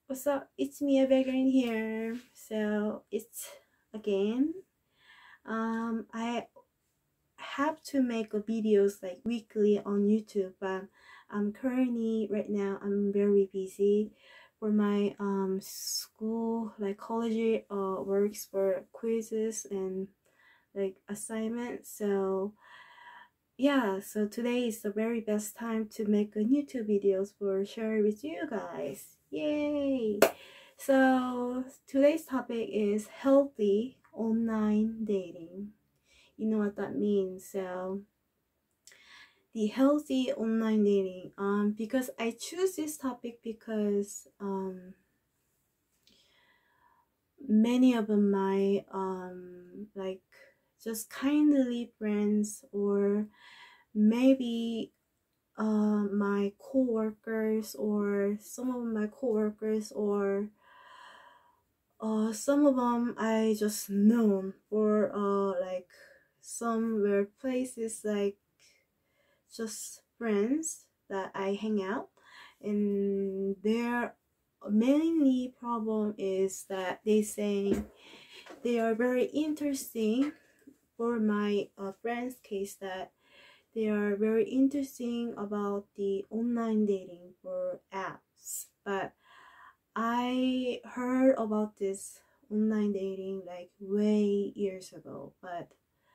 What's up? It's me, Abeagreen here. So it's again. I have to make videos like weekly on YouTube, but I'm currently right now I'm very busy for my school like college works for quizzes and like assignments. So yeah, so today is the very best time to make a YouTube videos for share with you guys. Yay! So today's topic is healthy online dating. You know what that means. So the healthy online dating. Because I choose this topic because many of my like just kindly friends or maybe my co-workers or some of my co-workers or some of them I just known for like somewhere places like just friends that I hang out, and their mainly problem is that they say they are very interesting for my friends case that they are very interesting about the online dating for apps, but I heard about this online dating like way years ago, but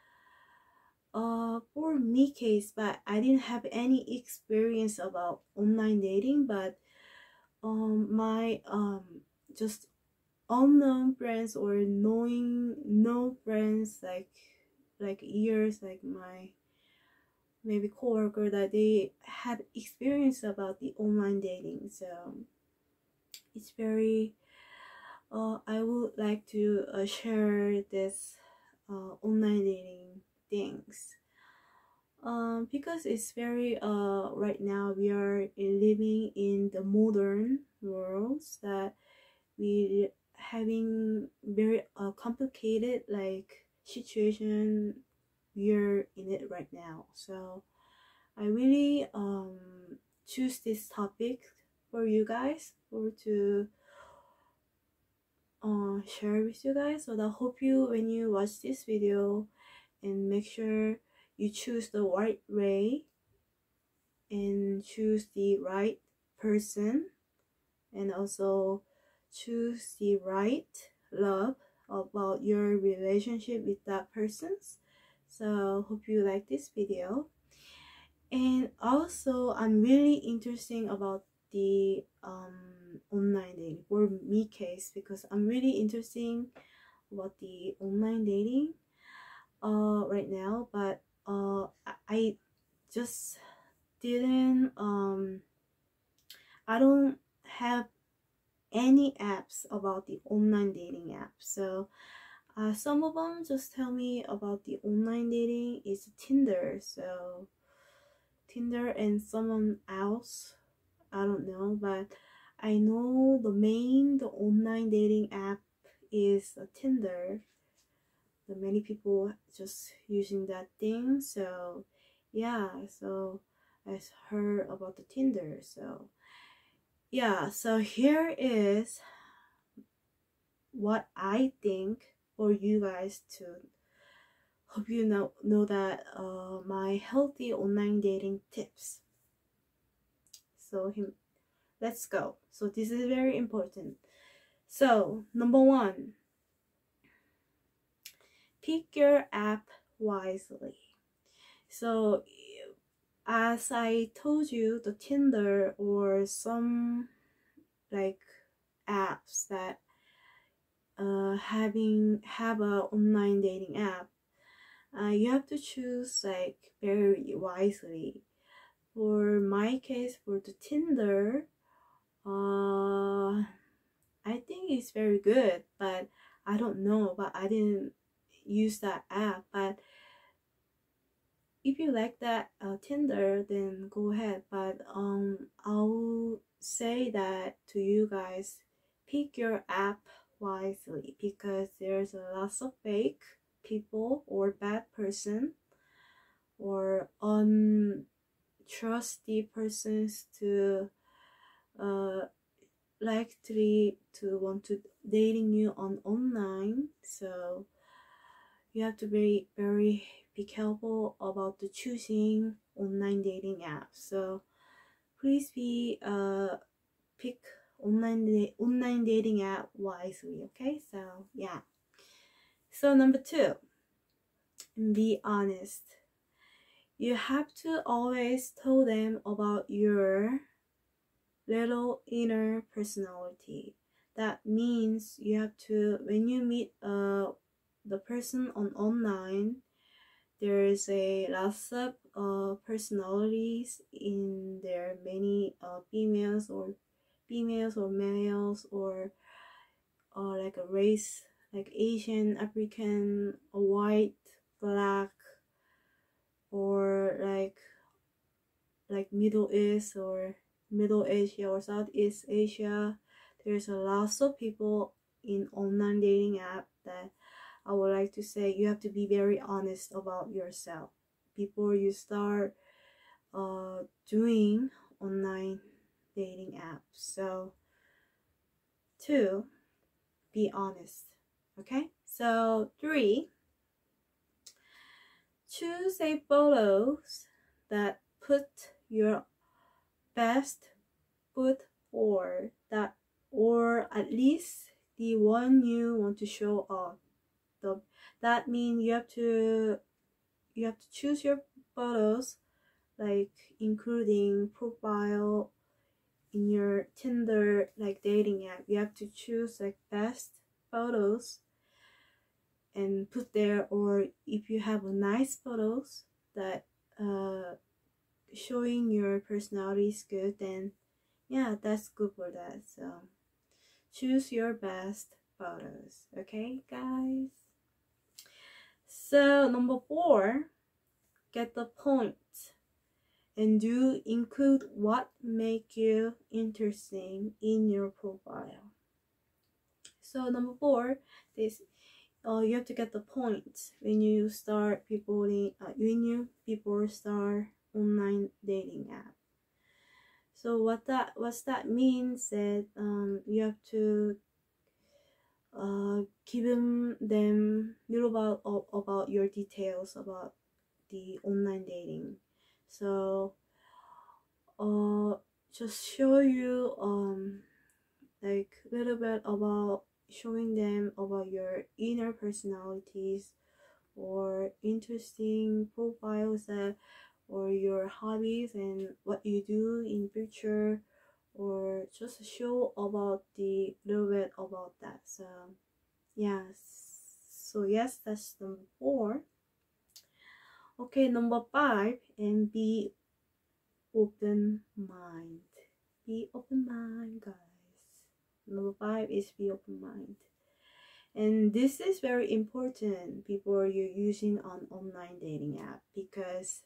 for me case, but I didn't have any experience about online dating, but my just unknown friends or knowing no friends like years like my maybe coworker that they had experience about the online dating. So it's very I would like to share this online dating things because it's very right now we are living in the modern worlds that we having very complicated like situation we're in it right now. So I really choose this topic for you guys or to share with you guys. So I hope you when you watch this video and make sure you choose the right way and choose the right person and also choose the right love about your relationship with that person. So hope you like this video. And also I'm really interested about the online dating for me case because I'm really interested about the online dating right now, but I just didn't I don't have any apps about the online dating app. So some of them just tell me about the online dating is Tinder. So Tinder and someone else, I don't know, but I know the online dating app is Tinder. The many people just using that thing. So yeah, so I heard about the Tinder. So yeah, so here is what I think for you guys to hope you know that my healthy online dating tips. So let's go. So this is very important. So number one, pick your app wisely. So as I told you, the Tinder or some like apps that have a online dating app, you have to choose like very wisely. For my case, for the Tinder, I think it's very good, but I don't know, but I didn't use that app. But if you like that Tinder, then go ahead. But I'll say that to you guys, pick your app wisely because there's a lot of fake people or bad person or untrusty persons to likely to want to dating you on online, so you have to be very careful about the choosing online dating apps. So please be pick online dating app wisely. Okay, so yeah. So number 2, be honest. You have to always tell them about your little inner personality. That means you have to, when you meet the person on online, there is a lots of personalities in there. Many females or males, or like a race, like Asian, African, white, black, or like Middle East or Middle Asia or Southeast Asia. There's a lot of people in online dating app that I would like to say you have to be very honest about yourself before you start doing online dating apps. So 2, be honest. Okay, so 3, choose a photos that put your best foot forward, that, or at least the one you want to show off. That means you have to choose your photos, like including profile in your Tinder like dating app. You have to choose like best photos and put there, or if you have a nice photos that showing your personality is good, then yeah, that's good for that. So choose your best photos. Okay, guys. So number 4, get the point, and do include what make you interesting in your profile. So number 4, this you have to get the point when you start people start online dating app. So what that means that you have to give them little about your details about the online dating. So just show you like a little bit about showing them about your inner personalities or interesting profiles that, or your hobbies and what you do in future, or just show about the little bit about that. So yes, that's number 4. Okay, number 5, and be open mind. Be open mind, guys. Number 5 is be open mind, and this is very important before you're using an online dating app, because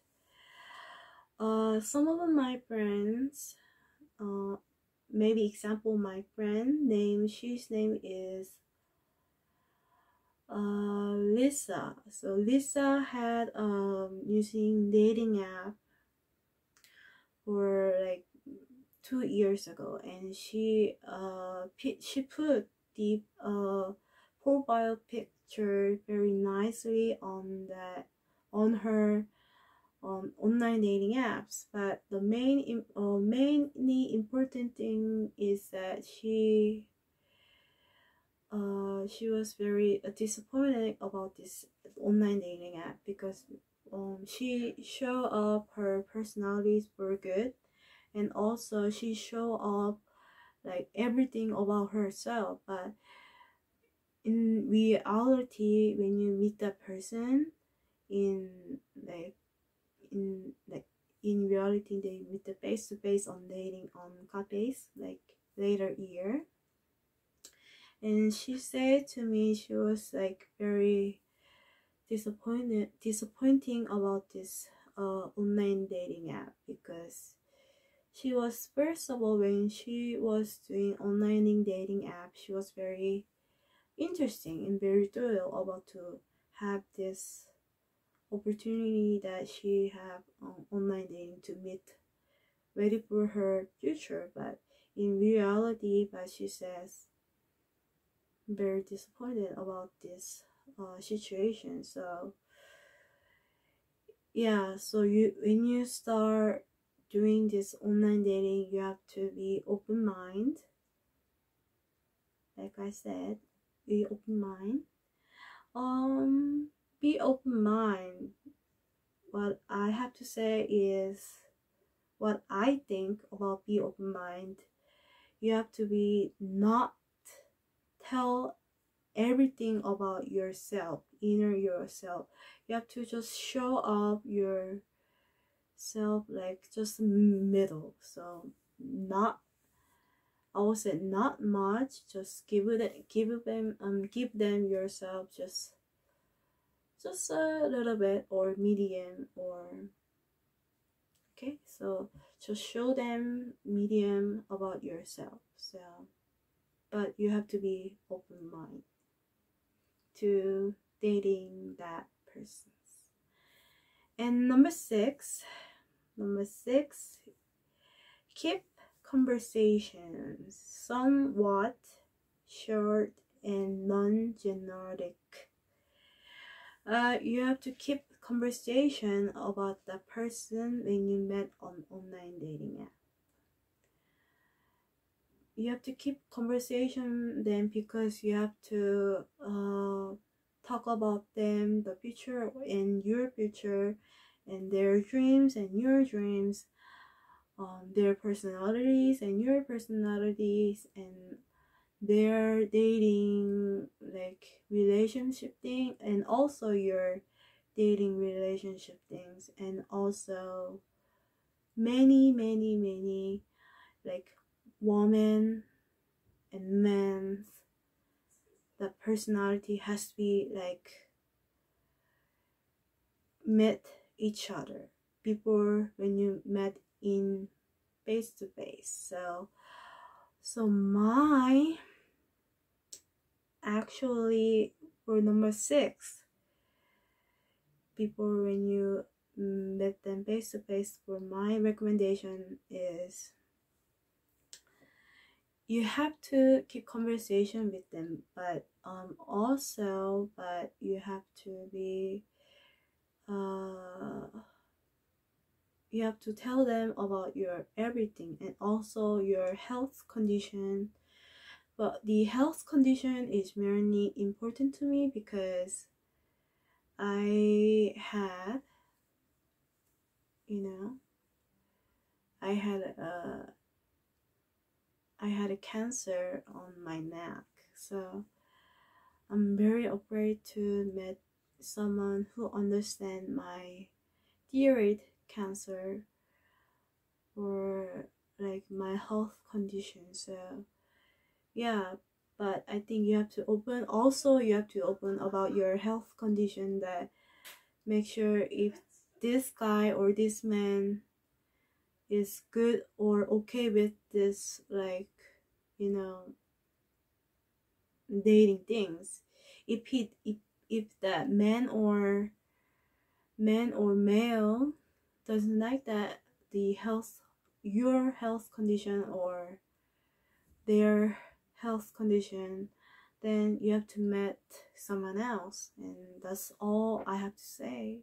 some of my friends, maybe example, my friend name, she's name is Lisa. So Lisa had using dating app for like 2 years ago, and she put the profile picture very nicely on her online dating apps. But the mainly important thing is that she was very disappointed about this online dating app, because she showed up her personalities were good, and also she showed up like everything about herself. But in reality, when you meet that person in reality, they meet the face to face on dating on cafes like later year. And she said to me she was like very disappointing about this online dating app, because she was, first of all, when she was doing online dating app, she was very interesting and very thrilled about to have this opportunity that she have online dating to meet ready for her future. But in reality, but she says very disappointed about this situation. So yeah, so when you start doing this online dating, you have to be open mind. Like I said, be open mind. Be open mind. What I have to say is what I think about be open mind. You have to be not tell everything about yourself, inner yourself. You have to just show up yourself, like just middle. So not, I would say not much. Just give them yourself just a little bit, or medium, or okay. So just show them medium about yourself. So, but you have to be open mind to dating that person. And number six, keep conversations somewhat short and non-generic. You have to keep conversation about the person when you met on online dating app. You have to keep conversation then, because you have to talk about them, the future and your future, and their dreams and your dreams, their personalities and your personalities, and their dating, like relationship thing, and also your dating relationship things, and also many like woman and men's, the personality has to be like met each other before when you met in face to face. So my actually for number 6, people when you met them face to face, for my recommendation is you have to keep conversation with them, but you have to be you have to tell them about your everything, and also your health condition. But the health condition is very important to me, because I had a cancer on my neck, so I'm very afraid to meet someone who understands my thyroid cancer or like my health condition. So yeah, but I think you have to open about your health condition, that make sure if this guy or this man is good or okay with this, like dating things. If that man or male doesn't like that, your health condition or their health condition, then you have to meet someone else. And that's all I have to say.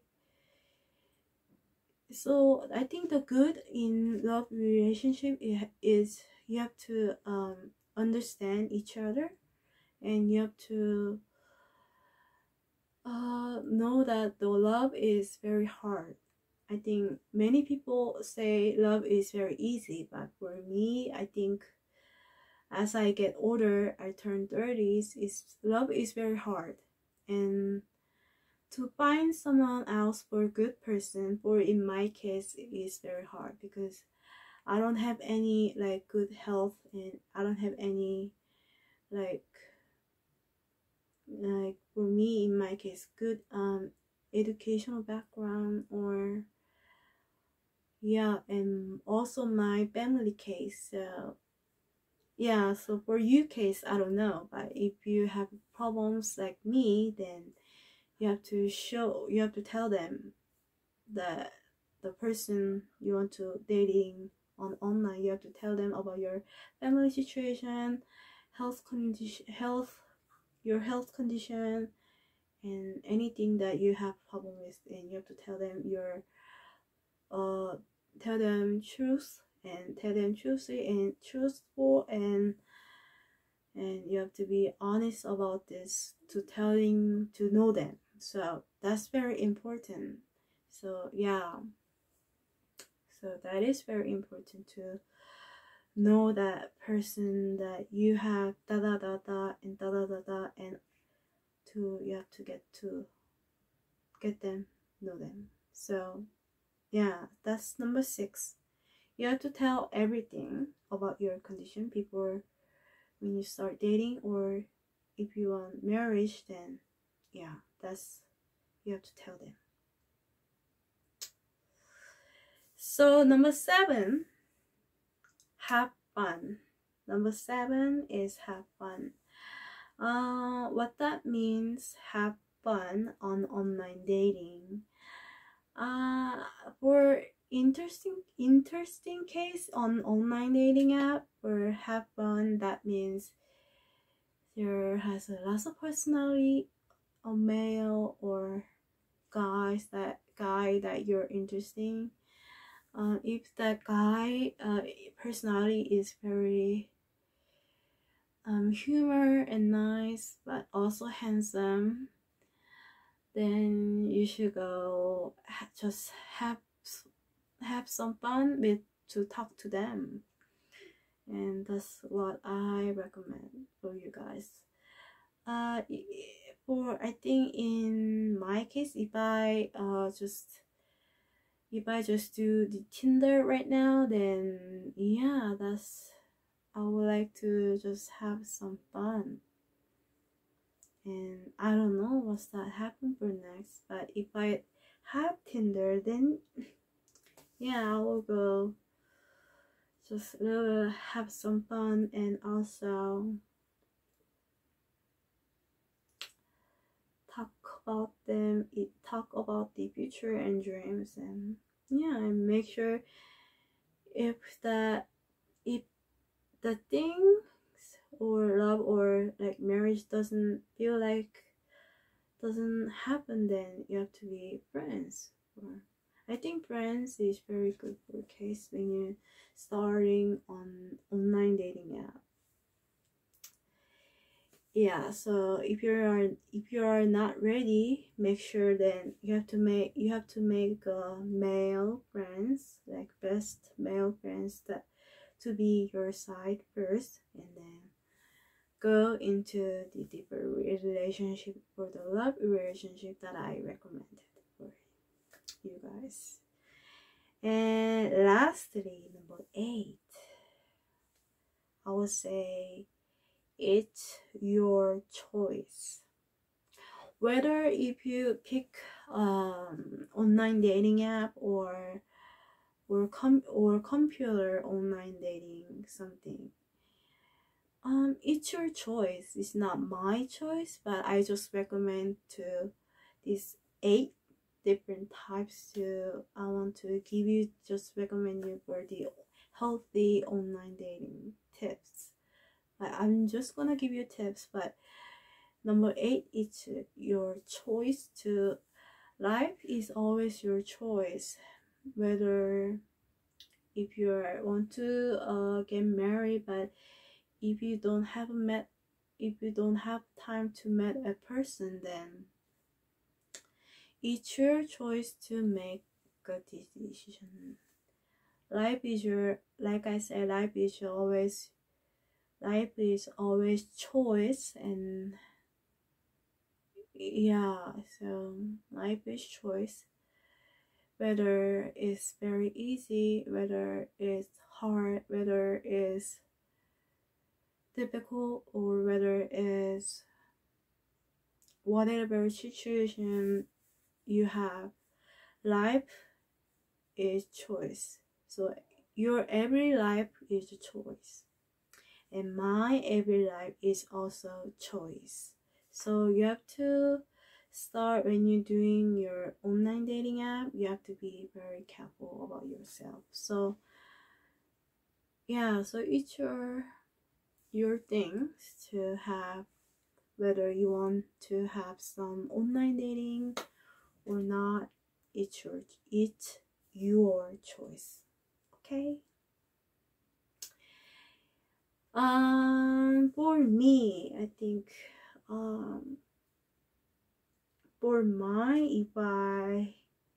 So I think the good in love relationship is you have to understand each other, and you have to know that the love is very hard. I think many people say love is very easy, but for me, I think as I get older, I turn 30s, love is very hard. And to find someone else for a good person, for in my case, it is very hard, because I don't have any like good health, and I don't have any like for me in my case good educational background, or yeah, and also my family case. So yeah, so for you case, I don't know, but if you have problems like me, then you have to tell them that the person you want to dating on online. You have to tell them about your family situation, your health condition, and anything that you have problem with, and you have to tell them tell them truth, and tell them truthfully and truthful, and you have to be honest about this to know them. So that's very important. So yeah, so that is very important to know that person that you have da da da da and da da da da, and you have to get them, know them. So yeah, that's number 6. You have to tell everything about your condition before when you start dating, or if you want marriage, then yeah, you have to tell them. So number 7, have fun. Number 7 is have fun. What that means, have fun on online dating. For interesting case on online dating app, or have fun, that means there has a lot of personality, a male or guy that you're interested. If that guy personality is very humor and nice, but also handsome, then you should go just have some fun with to talk to them, and that's what I recommend for you guys. For I think in my case, if I just do the Tinder right now, then yeah, I would like to just have some fun. And I don't know what's that happen for next, but if I have Tinder, then yeah, I will go just have some fun, and also talk about the future and dreams, and yeah, and make sure if the things or love or like marriage doesn't happen, then you have to be friends. Or I think friends is very good for a case when you're starting on online dating app. Yeah, so if you are not ready, make sure then you have to make male friends, like best male friends that to be your side first, and then go into the deeper relationship, for the love relationship that I recommended for you guys. And lastly, number 8, I would say it's your choice. Whether if you pick online dating app or computer online dating something, it's your choice. It's not my choice, but I just recommend to these 8 different types I want to give you, just recommend you for the healthy online dating tips. I'm just gonna give you tips, but number 8 is your choice to life is always your choice. Whether if you want to get married, but if you don't have time to meet a person, then it's your choice to make a decision. Life is like I said, life is always choice, and yeah, so life is choice. Whether it's very easy, whether it's hard, whether it's difficult, or whether it's whatever situation you have, life is choice. So your every life is a choice, and my every life is also choice. So you have to start, when you're doing your online dating app, you have to be very careful about yourself. So yeah, so it's your things to have, whether you want to have some online dating or not. It's your choice. Okay. For me, I think for mine, if I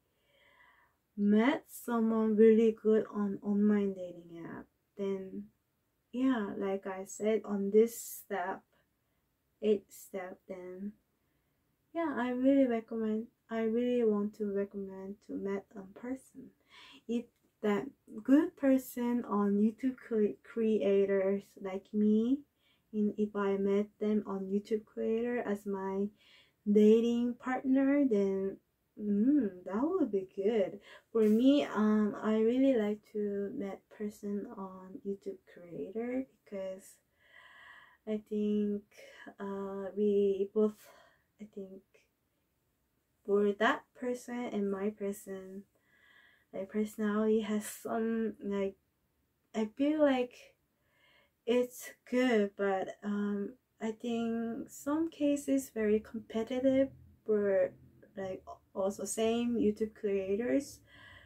met someone really good on online dating app, then yeah, like I said on this step, 8th step, then yeah, I really want to recommend to meet a person. If that good person on YouTube creators like me, and if I met them on YouTube creator as my dating partner, then that would be good for me. I really like to meet person on YouTube creator because I think we both, I think for that person and my person, like personality has some, like I feel like it's good, but I think some cases very competitive for like also same YouTube creators.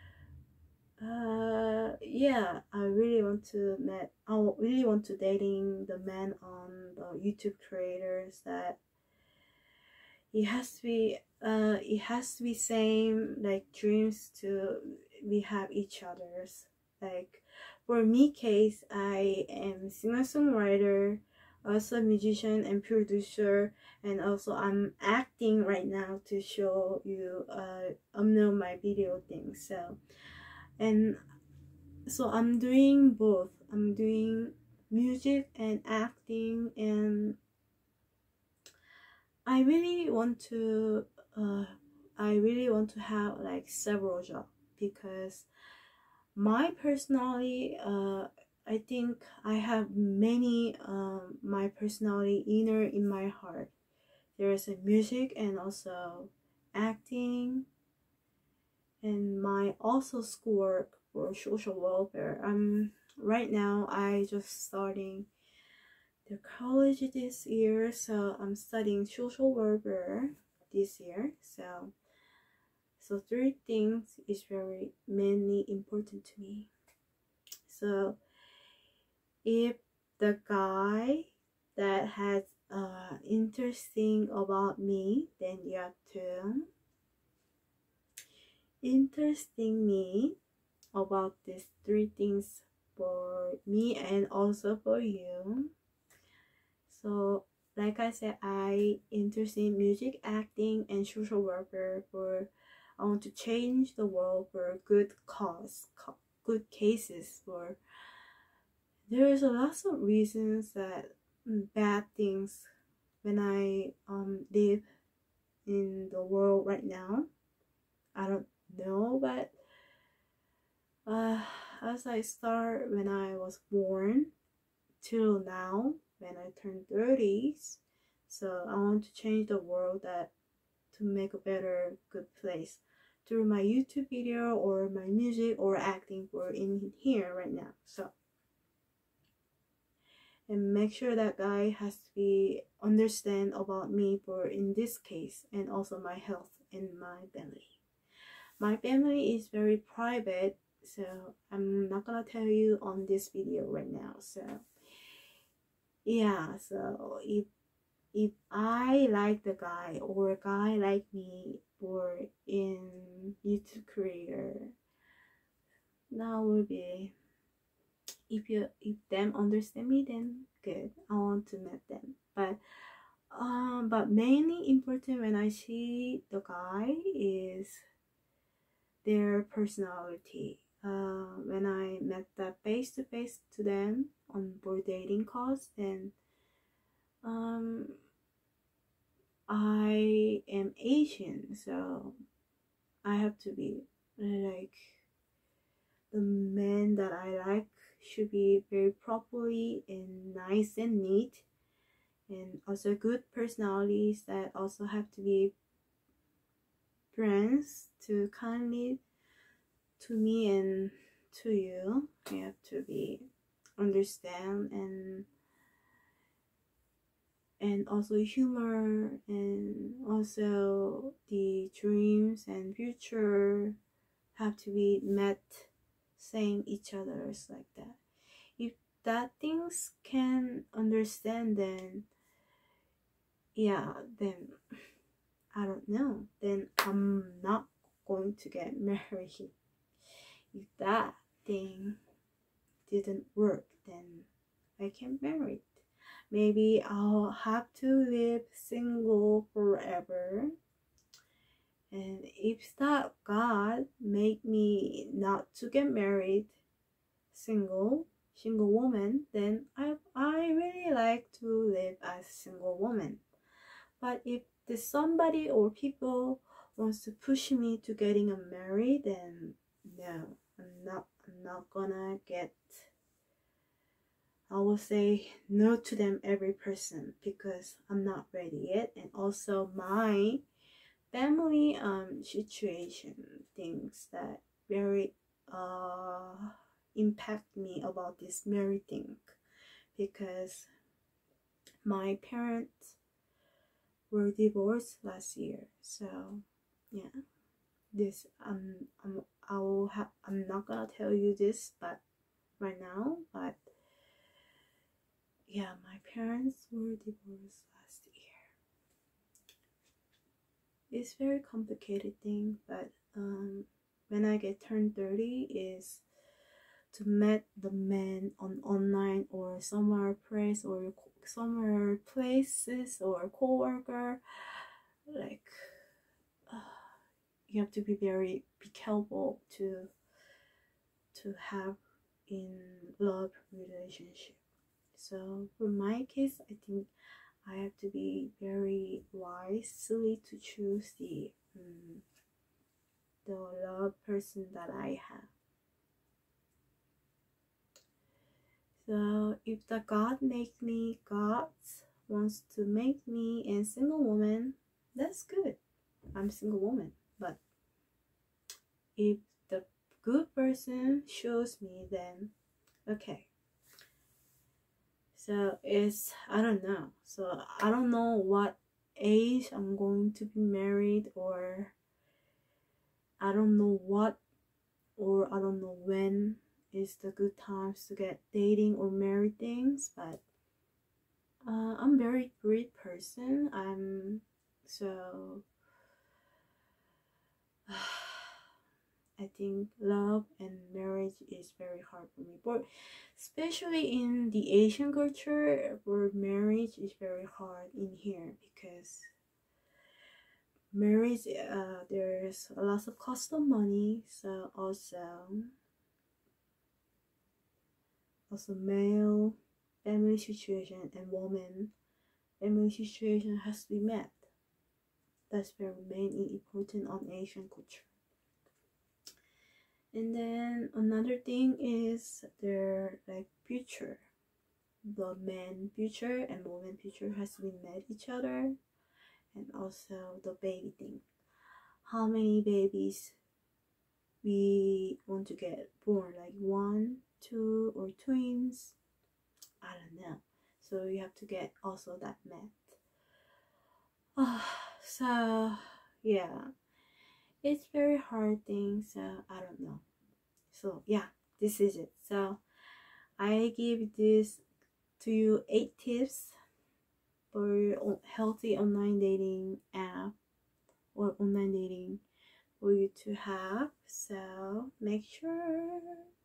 Yeah, I really want to dating the man on the YouTube creators that it has to be same like dreams to we have each other's. Like for me case, I am singer-songwriter, also musician and producer, and also I'm acting right now to show you my video things. So I'm doing both. I'm doing music and acting, and I really want to have like several jobs because my personality, I think I have many my personality inner in my heart. There is a music and also acting, and my also schoolwork for social welfare. Right now I just starting the college this year, so I'm studying social welfare this year. So three things is very mainly important to me. So if the guy that has interesting about me, then you have to interesting me about these three things for me and also for you. So like I said, I interested in music, acting, and social welfare. I want to change the world for good good cases. For there's a lot of reasons that bad things when I live in the world right now. I don't know, but as I start when I was born till now when I turn 30s, so I want to change the world to make a better good place through my YouTube video or my music or acting for in here right now. So and make sure that guy has to be understand about me for in this case, and also my health and my family. My family is very private, so I'm not gonna tell you on this video right now. So yeah, so if I like the guy or a guy like me or in YouTube career, that would be, if them understand me, then good, I want to meet them. But mainly important when I see the guy is their personality. When I met that face to face to them on board dating calls, then I am Asian, so I have to be like the man that I like should be very properly and nice and neat, and also good personalities that also have to be friends to kindly to me and to you. You have to be understand, and also humor, and also the dreams and future have to be met same each other's like that. If that things can understand, then yeah, then I don't know, then I'm not going to get married. If that thing didn't work, then I can't marry. Maybe I'll have to live single forever. And if that God make me not to get married, single woman, then I really like to live as single woman. But if there's somebody or people wants to push me to getting married, then no, I'm not gonna get. I will say no to them every person because I'm not ready yet, and also my family situation, things that very impact me about this married thing, because my parents were divorced last year. So yeah, this I'm not gonna tell you this but right now, but yeah, my parents were divorced last year. It's very complicated thing, but when I get turned 30 is to meet the man on online or somewhere place or somewhere places or co-worker, like you have to be careful to have in love relationship. So for my case, I think I have to be very wisely to choose the love person that I have. So if the God wants to make me a single woman, that's good. I'm a single woman. But if the good person shows me, then okay. So I don't know. So I don't know what age I'm going to be married, or I don't know I don't know when is the good times to get dating or marry things. But I'm very great person. So I think love and marriage is very hard for me, but especially in the Asian culture, where marriage is very hard in here, because marriage there's a lot of cost of money. So also male family situation and woman family situation has to be met. That's very main important on Asian culture. And then another thing is their like future. The man future and woman future has to be met each other, and also the baby thing. How many babies we want to get born, like 1, 2, or twins? I don't know. So you have to get also that met. So yeah, it's very hard thing. So I don't know. So yeah, this is it. So I give this to you 8 tips for healthy online dating app or online dating for you to have. So make sure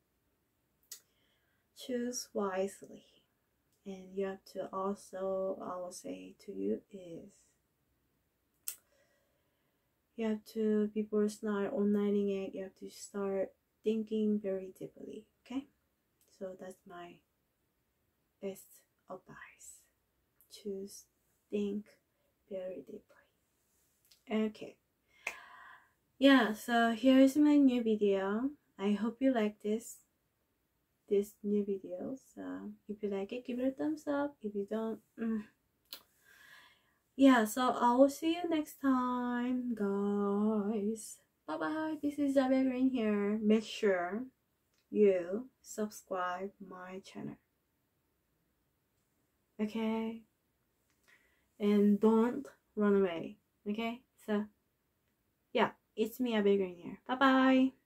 choose wisely. And you have to also, I will say to you, is you have to, before start online dating, you have to start thinking very deeply. Okay, so that's my best advice. Choose, think very deeply. Okay, yeah, so here is my new video. I hope you like this new video. So if you like it, give it a thumbs up. If you don't, yeah, so I will see you next time, guys. Bye bye. This is Abeagreen here. Make sure you subscribe my channel. okay? And don't run away, okay? So yeah, it's me, abeagreen here. Bye bye.